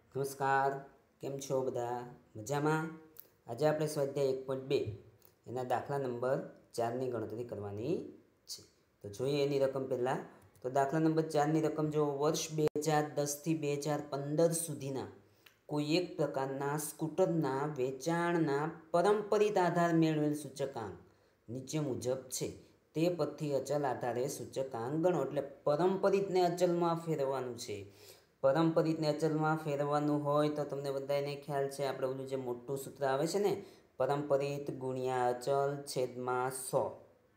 નમસ્કાર, કેમ છો બધા? મજામાં? આજે આપણે સ્વાધ્યાય 1.2 એના દાખલા નંબર 4ની ગણતરી કરવાની છે. તો જોઈએ એની રકમ પહેલાં. તો દાખલા નંબર 4ની રકમ જો વર્ષ 2010થી 2015 સુધીના કોઈ એક પ્રકારના સ્કૂટરના વેચાણના પરંપરિત આધાર મેળવેલ સૂચકાંક નીચે મુજબ છે. તે પરથી અચલ આધારે સૂચકાંક ગણો. એટલે પરંપરિતને અચલમાં ફેરવવાનું છે. પરંપરિતને અચલમાં ફેરવવાનું હોય તો તમને બધાને ખ્યાલ છે, આપણે ઓલું જે મોટું સૂત્ર આવે છે ને, પરંપરિત ગુણ્યા અચલ છેદમાં 100.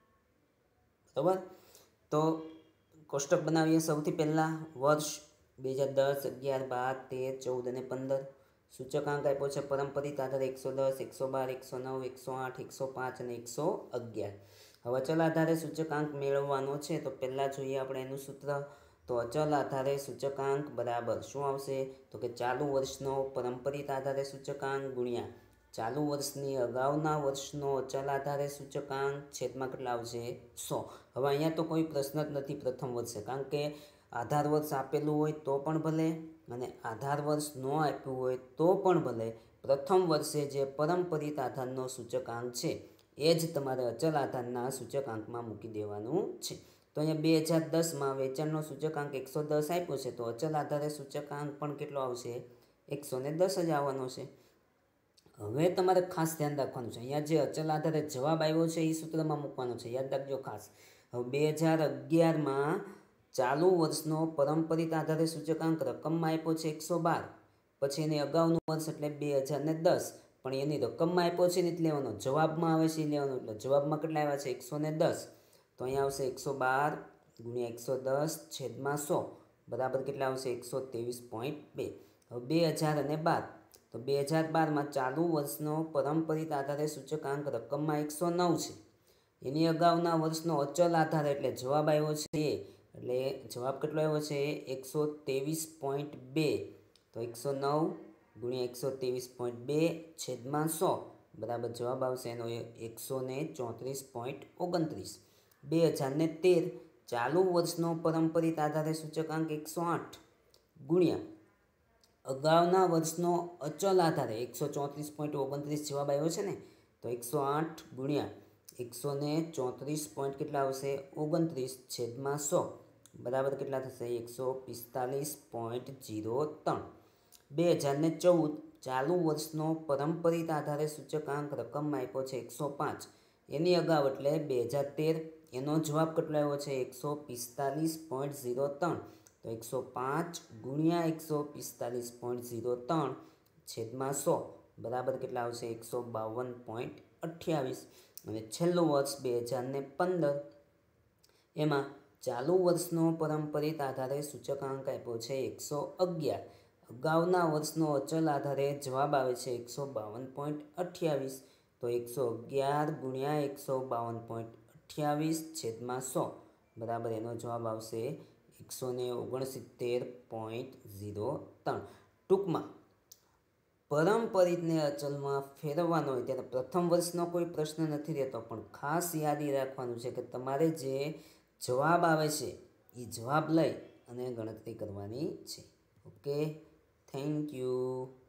બરાબર? તો કોષ્ટક બનાવીએ. સૌથી પહેલાં વર્ષ 2010, 11, 12, 13, 14 અને 15. સૂચકાંક આપ્યો છે પરંપરિત આધારે 110, 112, 109, 108, 105 અને 111. હવે અચલ આધારે સૂચકાંક મેળવવાનો છે. તો પહેલાં જોઈએ આપણે એનું સૂત્ર. તો અચલ આધારે સૂચકાંક બરાબર શું આવશે? તો કે ચાલુ વર્ષનો પરંપરિત આધારે સૂચકાંક ગુણ્યા ચાલુ વર્ષની અગાઉના વર્ષનો અચલ આધારે સૂચકાંક છેદમાં કેટલા આવશે? 100. હવે અહીંયા તો કોઈ પ્રશ્ન જ નથી પ્રથમ વર્ષે, કારણ કે આધાર વર્ષ આપેલું હોય તો પણ ભલે અને આધાર વર્ષ ન આપ્યું હોય તો પણ ભલે, પ્રથમ વર્ષે જે પરંપરિત આધારનો સૂચકાંક છે એ જ તમારે અચલ આધારના સૂચકાંકમાં મૂકી દેવાનું છે. તો અહીંયા 2010માં વેચાણનો સૂચકાંક 110 આપ્યો છે, તો અચલ આધારે સૂચકાંક પણ કેટલો આવશે? 110 જ આવવાનો છે. હવે તમારે ખાસ ધ્યાન રાખવાનું છે, અહીંયા જે અચલ આધારે જવાબ આવ્યો છે એ સૂત્રમાં મૂકવાનો છે, યાદ રાખજો ખાસ. હવે 2011માં ચાલુ વર્ષનો પરંપરિત આધારે સૂચકાંક રકમમાં આપ્યો છે 112, પછી એની અગાઉનું વર્ષ એટલે 2010, પણ એની રકમમાં આપ્યો છે ને એટલે લેવાનો, જવાબમાં આવે છે એ લેવાનો. એટલે જવાબમાં કેટલા આવ્યા છે? 110. તો અહીંયા આવશે 112 ગુણ્યા 110 છેદમાં 100 બરાબર કેટલા આવશે? 123.2. હવે 2012. તો 2012માં ચાલુ વર્ષનો પરંપરિત આધારે સૂચકાંક રકમમાં 109 છે. એની અગાઉના વર્ષનો અચલ આધાર એટલે જવાબ આવ્યો છે એટલે જવાબ કેટલો આવ્યો છે? 123.2. તો 109 ગુણ્યા 123.2 છેદમાં 100 બરાબર જવાબ આવશે એનો 134.29. 2013 ચાલુ વર્ષનો પરંપરિત આધારે સૂચકાંક 108 ગુણ્યા અગાઉના વર્ષનો અચલ આધારે 134.29 જવાબ આવ્યો છે ને, તો 108 ગુણ્યા 134 કેટલા આવશે? 29 છેદમાં 100 બરાબર કેટલા થશે? 145.03. 2014 ચાલુ વર્ષનો પરંપરિત આધારે સૂચકાંક રકમમાં આપ્યો છે 105. એની અગાઉ એટલે 2013 એનો જવાબ કેટલો આવ્યો છે? 145.03. તો 105 ગુણ્યા 145.03 છેદમાં 100 બરાબર કેટલા આવશે? 152.28. અને છેલ્લું વર્ષ 2015, એમાં ચાલુ વર્ષનો પરંપરિત આધારે સૂચકાંક આપ્યો છે 111. અગાઉના વર્ષનો અચલ આધારે જવાબ આવે છે 152.28. તો 111 ગુણ્યા 152.28 છેદમાં 100 બરાબર એનો જવાબ આવશે 169.03. ટૂંકમાં પરંપરિતને અચલમાં ફેરવવાનો હોય ત્યારે પ્રથમ વર્ષનો કોઈ પ્રશ્ન નથી રહેતો, પણ ખાસ યાદ રાખવાનું છે કે તમારે જે જવાબ આવે છે એ જવાબ લઈ અને ગણતરી કરવાની છે. Okay, thank you.